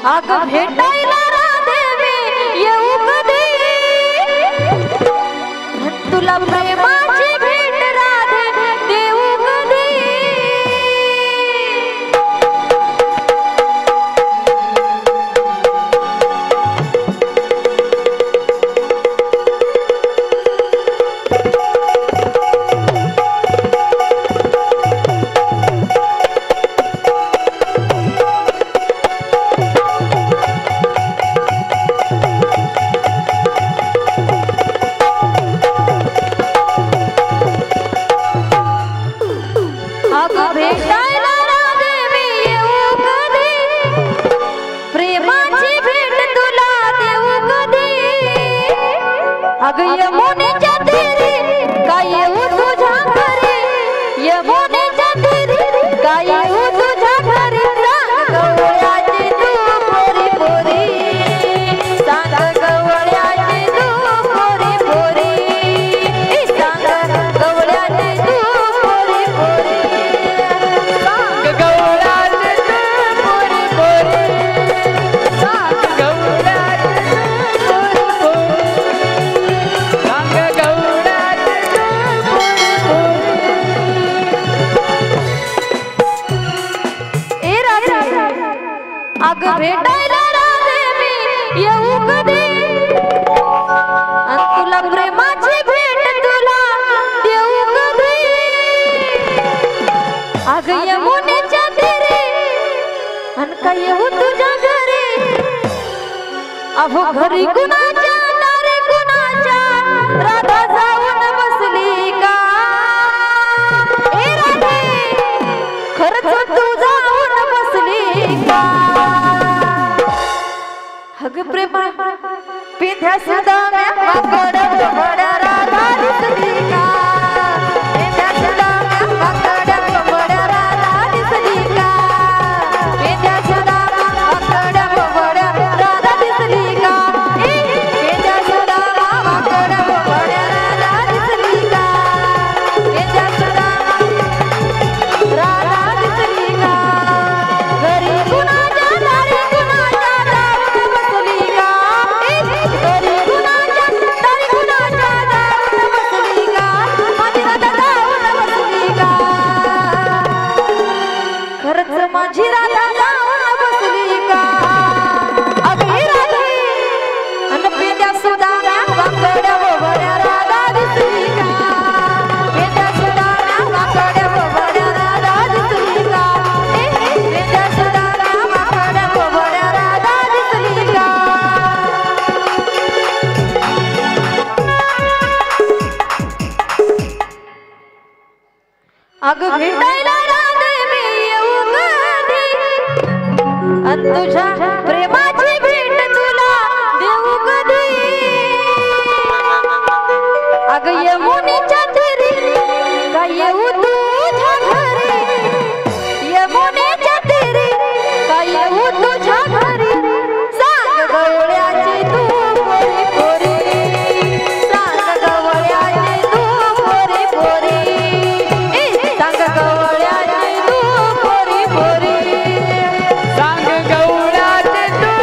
अग भेटायला राधेवी येऊ कधी तुला प्रेमाची भेट राधे देऊ कधी भेटायला राधेवी येऊ कधी प्रेमाची भेट तुला देऊ कधी अग यमुनेच्या तीरी काय येऊ तुझ्या घरी यमुनेच्या तीरी काय येऊ तुझ्या घरी सांग गवळ्याची तू पोरी पोरी सांग गवळ्याची तू पोरी पोरी सांग गवळ्याची तू पोरी पोरी अग भेटायला राधेवी येऊ कधी तुला प्रेमाची भेट तुला देऊ कधी अग यमुनेच्या तीरी अन का येऊ तुझ्या घरी अहो घरी कुणाच्या दारी कुणाच्या राधा जाऊन बसली का ए राधे खरंच तू जाऊन बसली का अग प्रेमा पिंध्या सुद्धा माकड कमड राधा दिसली का पिंध्या सुद्धा माकड कमड राधा दिसली का पिंध्या सुद्धा माकड कमड राधा दिसली का पिंध्या सुद्धा माकड कमड राधा दिसली का पिंध्या सुद्धा राधा दिसली का घरी कुणाच्या दारी कुणाच्या जाऊन बसली का घरी कुणाच्या दारी कुणाच्या जाऊन बसली का माझी राधा जाऊन बसली का खरंच माझी राधा जाऊन बसली का अग ही राधे अन पेंड्या सुद्धा वाकड्या बोबड्या राधा दिसली का पेंड्या सुद्धा वाकड्या बोबड्या राधा दिसली का पेंड्या सुद्धा वाकड्या बोबड्या राधा दिसली का अग भेटायला राधेवी येऊ कधी अन तुझ्या प्रेमाची भेट तुला देऊ कधी अग यमुनेच्या तीरी काय येऊ तुझ्या घरी यमुनेच्या तीरी काय येऊ तुझ्या घरी सांग गवळ्याची तू पोरी पोरी सांग गवळ्याची तू पोरी पोरी सांग गवळ्याची तू पोरी पोरी सांग गवळ्याची तू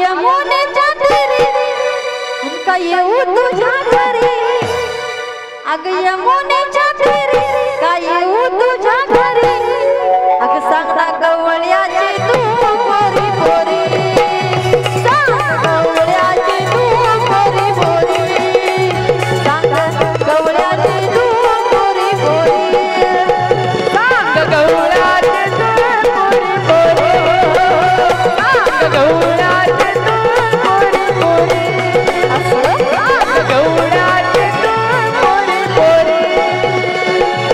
यमुनेच्या तीरी का येऊ तुझ्या घरी अग यमुनेच्या तीरी का येऊ तुझ्या घरी अग सांगता गवळ्याची तू पोरी पोरी सांग गवळ्याची तू पोरी पोरी सांग गवळ्याची तू पोरी पोरी सांग गवळ्याची तू पोरी पोरी सांग गवळ्याची तू पोरी पोरी असं सांग गवळ्याची तू पोरी पोरी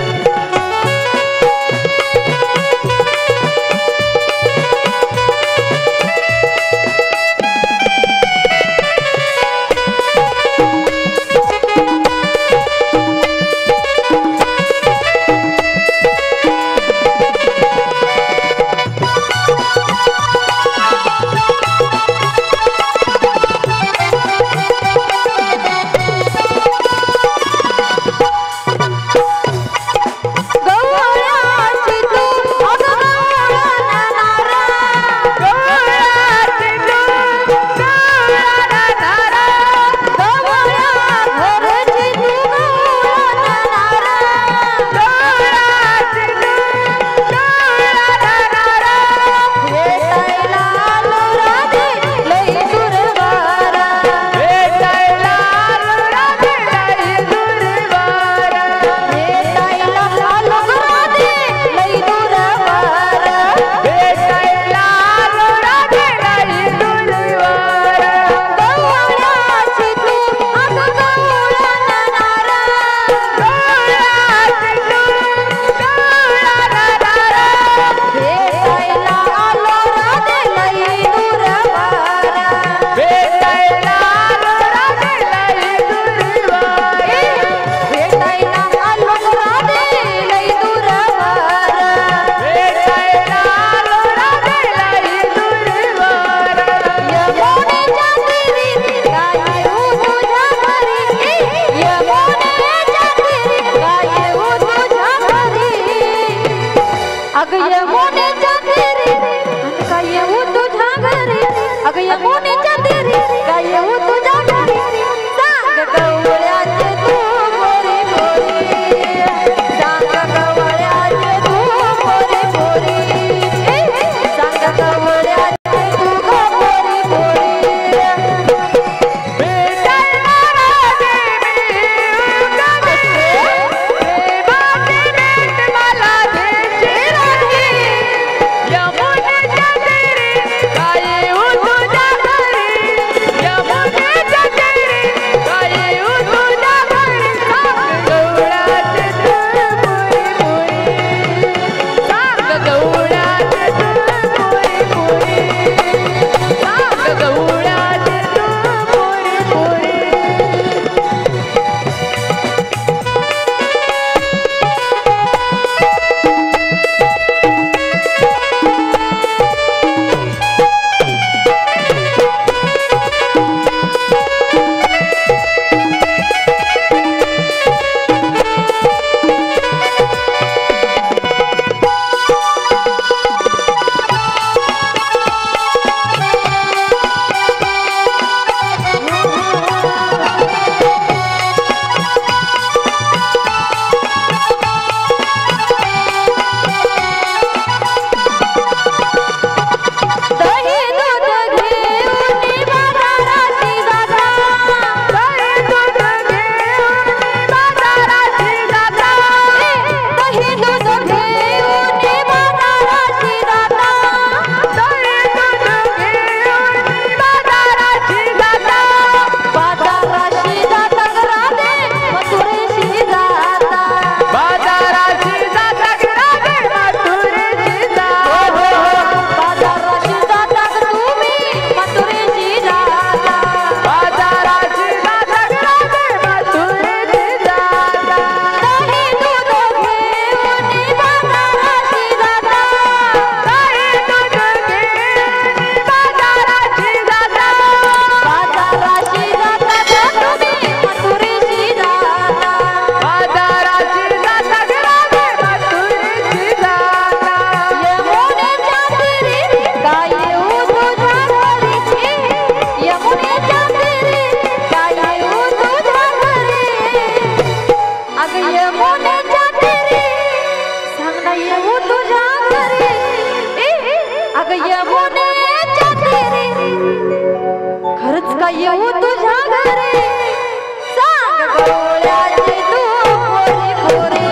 का येऊ तुझ्या घरी सांग गवळ्याचे तू पोरी पोरी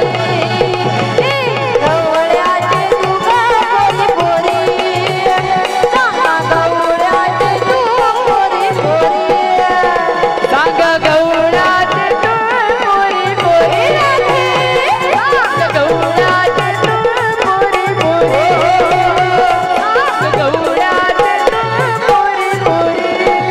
गवळ्याचे तू पोरी पोरी सांग गवळ्याचे तू पोरी पोरी सांग गवळ्याचे तू पोरी पोरी सांग गवळ्याचे तू पोरी पोरी सांग गवळ्याचे तू पोरी पोरी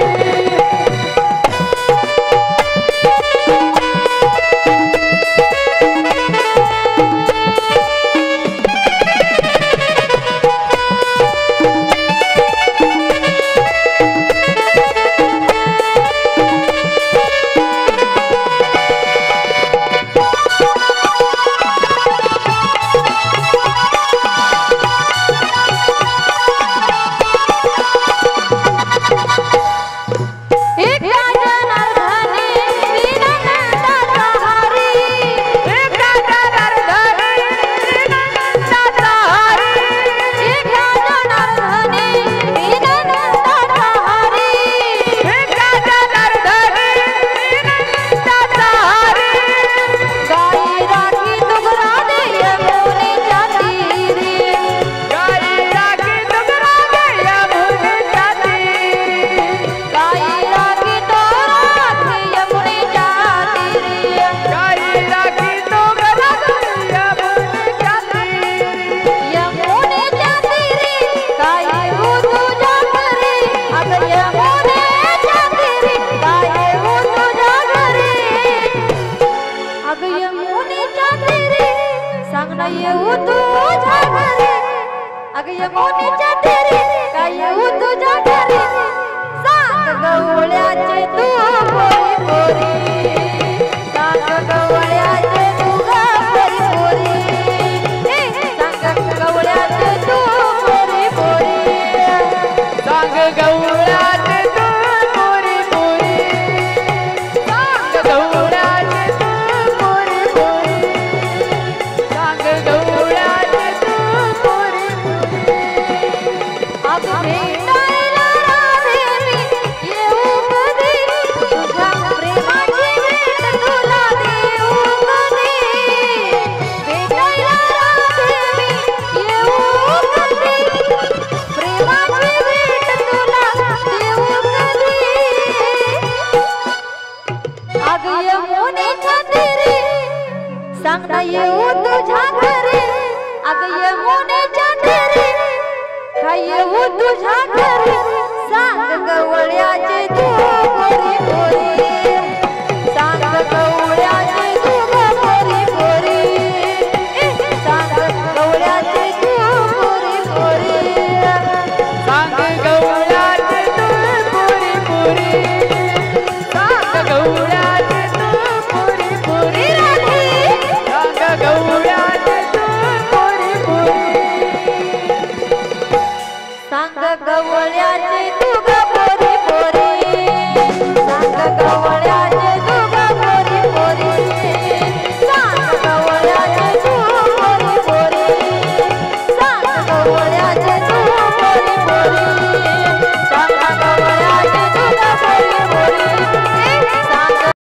येऊ तुझ्या घरी अग यमुनेच्या तीरी काय येऊ तुझ्या घरी सांग गवळ्याचे तू पोरी पोरी सांग गवळ्याचे तू पोरी पोरी सांग गवळ्याचे तू पोरी पोरी सांग गवळ्याचे तू पोरी पोरी सांग गवळ्याचे तू पोरी पोरी सांग गवळ्याचे तू पोरी पोरी अग भेटायला राधे मी येऊ कधी तुझ्या प्रेमाची भेट तुला देऊ कधी भेटायला राधे मी येऊ कधी प्रेमाची भेट तुला देऊ कधी अग यमुनेच्या तीरी सांग ना येऊ तुझ्या घरी अग यमुनेच्या तीरी काय येऊ तुझ्या घरी सांग गवळ्याचे तू पोरी पोरी सांग गवळ्याचे तू पोरी पोरी सांग गवळ्याचे तू पोरी पोरी सांग गवळ्याचे तू पोरी पोरी सांग गवळ्याचे तू पोरी पोरी सांग गवळ्याचे तू पोरी पोरी सांग गवळ्याचे तू पोरी पोरी सांग गवळ्याचे